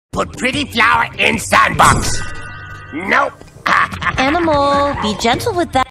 Put pretty flower in sandbox. Nope. Animal, be gentle with that.